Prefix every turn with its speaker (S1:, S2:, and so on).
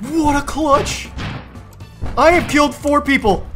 S1: What a clutch! I have killed 4 people.